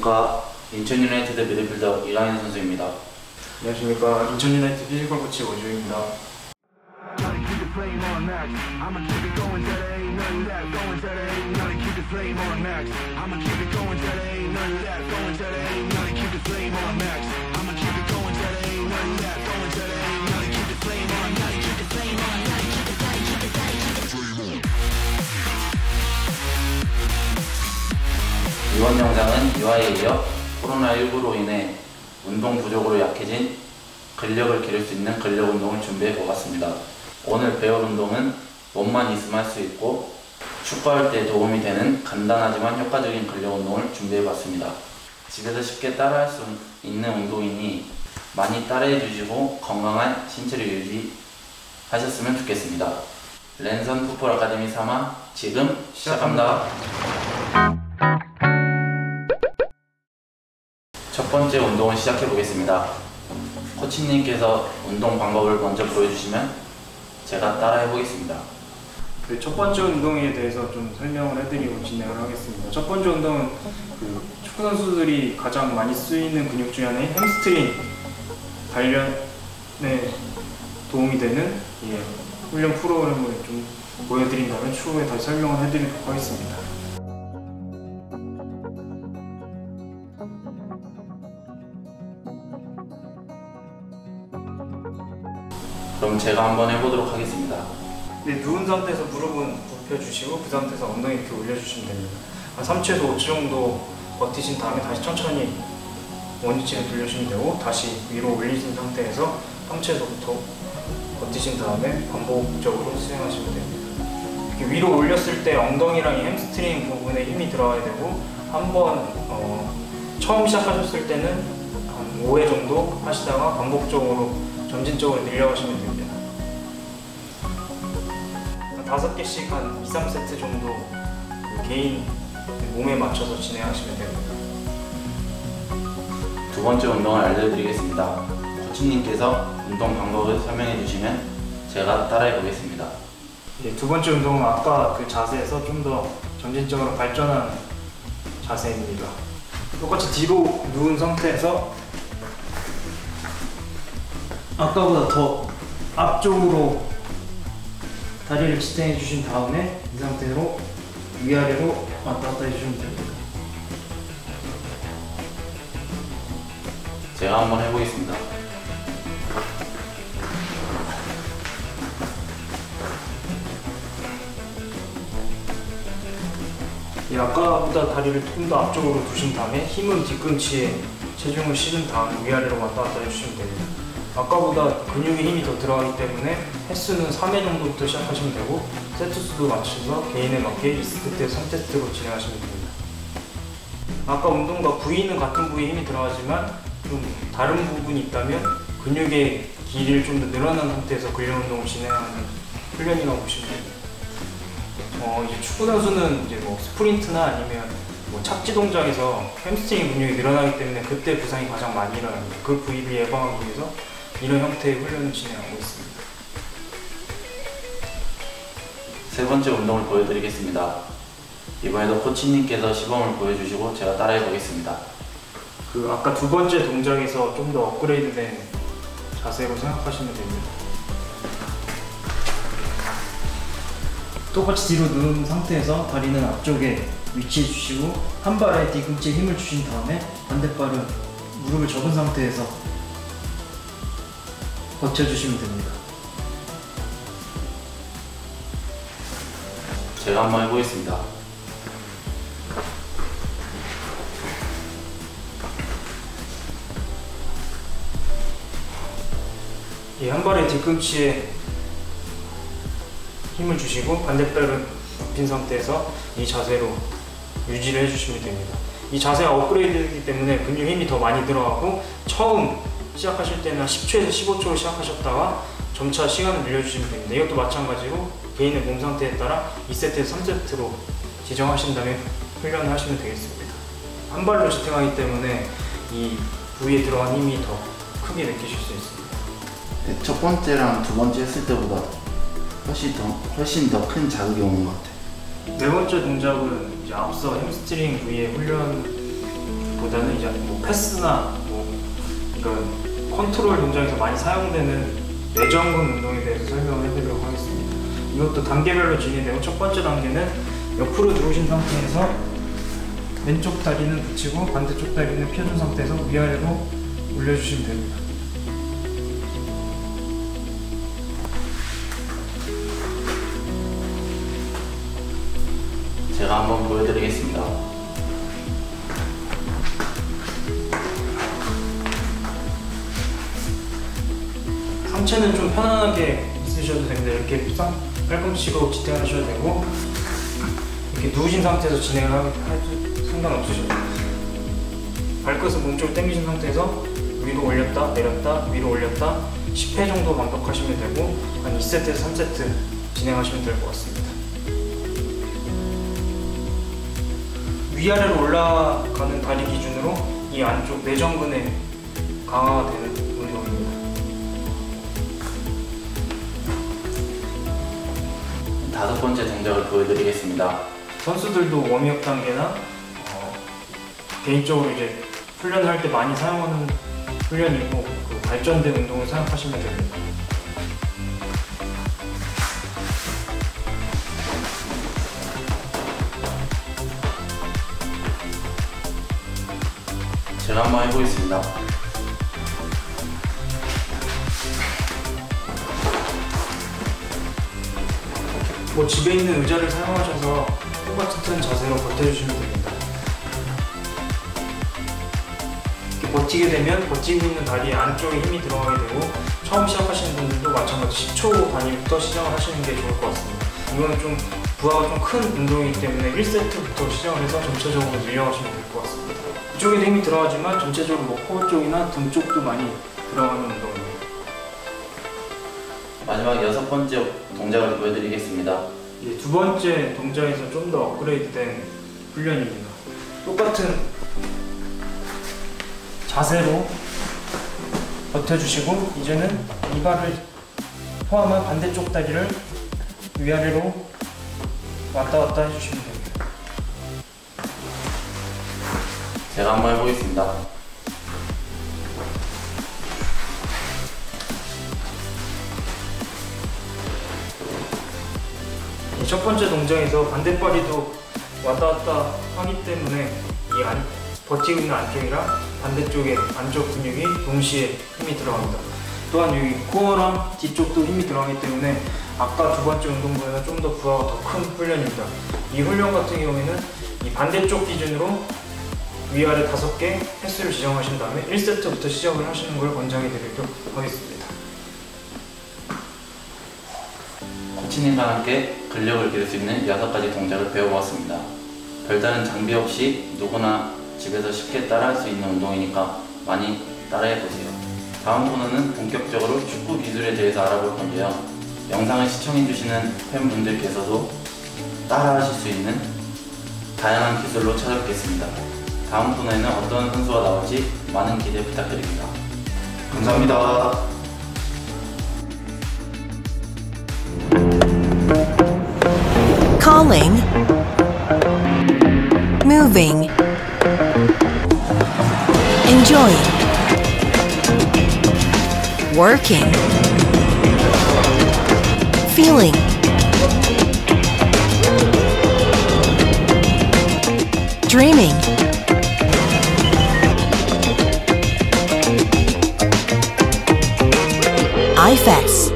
안녕하십니까. 인천 유나이티드 미드필더 이강인 선수입니다. 안녕하십니까. 인천 유나이티드 피지컬 코치 오주입니다. 이번 영상은 이화에 이어 코로나19로 인해 운동 부족으로 약해진 근력을 기를 수 있는 근력 운동을 준비해 보았습니다. 오늘 배울 운동은 몸만 있으면 할 수 있고 축구할 때 도움이 되는 간단하지만 효과적인 근력 운동을 준비해 봤습니다. 집에서 쉽게 따라할 수 있는 운동이니 많이 따라해 주시고 건강한 신체를 유지하셨으면 좋겠습니다. 랜선 풋볼 아카데미 3화 지금 시작합니다. 첫 번째 운동을 시작해 보겠습니다. 코치님께서 운동 방법을 먼저 보여주시면 제가 따라해 보겠습니다. 첫 번째 운동에 대해서 좀 설명을 해드리고 진행을 하겠습니다. 첫 번째 운동은 축구 선수들이 가장 많이 쓰이는 근육 중에 하나인 햄스트링 단련에 도움이 되는 훈련 프로그램을 좀 보여드린 다음에 추후에 다시 설명을 해드리도록 하겠습니다. 그럼 제가 한번 해보도록 하겠습니다. 네, 누운 상태에서 무릎은 굽혀주시고 그 상태에서 엉덩이 이렇게 올려주시면 됩니다. 한 3초에서 5초 정도 버티신 다음에 다시 천천히 원위치를 돌려주시면 되고 다시 위로 올리신 상태에서 3초에서부터 버티신 다음에 반복적으로 수행하시면 됩니다. 이렇게 위로 올렸을 때 엉덩이랑 이 햄스트링 부분에 힘이 들어가야 되고 한번 처음 시작하셨을 때는 한 5회 정도 하시다가 반복적으로 점진적으로 늘려가시면 됩니다. 5개씩 한 2, 3세트 정도 개인 몸에 맞춰서 진행하시면 됩니다. 두 번째 운동을 알려드리겠습니다. 코치님께서 운동 방법을 설명해 주시면 제가 따라해 보겠습니다. 두 번째 운동은 아까 그 자세에서 좀 더 점진적으로 발전한 자세입니다. 똑같이 뒤로 누운 상태에서 아까보다 더 앞쪽으로 다리를 지탱해 주신 다음에 이 상태로 위아래로 왔다 갔다 해주시면 됩니다. 제가 한번 해보겠습니다. 아까보다 다리를 좀 더 앞쪽으로 두신 다음에 힘은 뒤꿈치에 체중을 실은 다음에 위아래로 왔다 갔다 해주시면 됩니다. 아까보다 근육에 힘이 더 들어가기 때문에 횟수는 3회 정도부터 시작하시면 되고 세트 수도 맞춰서 개인에 맞게 2세트에서 3세트로 진행하시면 됩니다. 아까 운동과 부위는 같은 부위에 힘이 들어가지만 좀 다른 부분이 있다면 근육의 길이를 좀 더 늘어난 상태에서 근력 운동을 진행하는 훈련이라고 보시면 됩니다. 이제 축구 선수는 이제 스프린트나 아니면 착지 동작에서 햄스트링 근육이 늘어나기 때문에 그때 부상이 가장 많이 일어납니다. 그 부위를 예방하기 위해서 이런 형태의 훈련을 진행하고 있습니다. 세 번째 운동을 보여드리겠습니다. 이번에도 코치님께서 시범을 보여주시고 제가 따라해 보겠습니다. 아까 두 번째 동작에서 좀 더 업그레이드된 자세로 생각하시면 됩니다. 똑같이 뒤로 누운 상태에서 다리는 앞쪽에 위치해 주시고 한 발에 뒤꿈치에 힘을 주신 다음에 반대발은 무릎을 접은 상태에서 버텨주시면 됩니다. 제가 한번 해보겠습니다. 한 발에 뒤꿈치에 힘을 주시고 반대발은 굽힌 상태에서 이 자세로 유지를 해주시면 됩니다. 이 자세가 업그레이드이기 때문에 근육 힘이 더 많이 들어가고 처음 시작하실 때는 10초에서 15초로 시작하셨다가 점차 시간을 늘려주시면 됩니다. 이것도 마찬가지로 개인의 몸 상태에 따라 2세트에서 3세트로 지정하신 다음에 훈련을 하시면 되겠습니다. 한 발로 지탱하기 때문에 이 부위에 들어간 힘이 더 크게 느끼실 수 있습니다. 네, 첫 번째랑 두 번째 했을 때보다 훨씬 더 큰 자극이 오는 것 같아요. 네 번째 동작은 이제 앞서 햄스트링 부위의 훈련 다기보다는 이제 뭐 패스나 뭐 이런 컨트롤 동작에서 많이 사용되는 내전근 운동에 대해서 설명을 해드리도록 하겠습니다. 이것도 단계별로 진행되고 첫 번째 단계는 옆으로 누우신 상태에서 왼쪽 다리는 붙이고 반대쪽 다리는 펴준 상태에서 위아래로 올려주시면 됩니다. 제가 한번 보여드리겠습니다. 상체는 좀 편안하게 있으셔도 됩니다. 이렇게 팔꿈치로 지탱하셔도 되고 이렇게 누우신 상태에서 진행을 해도 상관없으셔도 발끝을 몸쪽으로 당기신 상태에서 위로 올렸다 내렸다 위로 올렸다 10회 정도 반복하시면 되고 한 2세트에서 3세트 진행하시면 될 것 같습니다. 위아래로 올라가는 다리 기준으로 이 안쪽 내전근에 강화가 되는 운동입니다. 다섯 번째 동작을 보여드리겠습니다. 선수들도 워밍업 단계나 개인적으로 이제 훈련을 할 때 많이 사용하는 훈련이고 그 발전된 운동을 생각하시면 됩니다. 제가 한번 해보겠습니다. 뭐 집에 있는 의자를 사용하셔서 똑같은 자세로 버텨주시면 됩니다. 이렇게 버티게 되면 버티고 있는 다리 안쪽에 힘이 들어가게 되고 처음 시작하시는 분들도 마찬가지 10초 단위부터 시작을 하시는 게 좋을 것 같습니다. 이거는 좀 부하가 좀 큰 운동이기 때문에 1세트부터 시작을 해서 전체적으로 늘려가시면 될 것 같습니다. 이쪽에도 힘이 들어가지만 전체적으로 뭐 코어 쪽이나 등 쪽도 많이 들어가는 운동입니다. 마지막 여섯 번째 동작을 보여드리겠습니다. 두 번째 동작에서 좀 더 업그레이드된 훈련입니다. 똑같은 자세로 버텨주시고 이제는 이 발을 포함한 반대쪽 다리를 위아래로 왔다 갔다 해주시면 됩니다. 제가 한번 해보겠습니다. 첫 번째 동작에서 반대발이도 왔다 갔다 하기 때문에 버티고 있는 안쪽이랑 반대쪽의 안쪽 근육이 동시에 힘이 들어갑니다. 또한 여기 코어랑 뒤쪽도 힘이 들어가기 때문에 아까 두 번째 운동보다 좀 더 부하가 더 큰 훈련입니다. 이 훈련 같은 경우에는 이 반대쪽 기준으로 위아래 5개 횟수를 지정하신 다음에 1세트부터 시작을 하시는 걸 권장해 드리도록 하겠습니다. 코치님과 함께 근력을 기를 수 있는 6가지 동작을 배워보았습니다. 별다른 장비 없이 누구나 집에서 쉽게 따라할 수 있는 운동이니까 많이 따라해보세요. 다음 코너는 본격적으로 축구 기술에 대해서 알아볼 건데요. 영상을 시청해주시는 팬분들께서도 따라하실 수 있는 다양한 기술로 찾아뵙겠습니다. 다음 코너에는 어떤 선수가 나올지 많은 기대 부탁드립니다. 감사합니다. Calling, moving, enjoying, working, feeling, dreaming, IFES.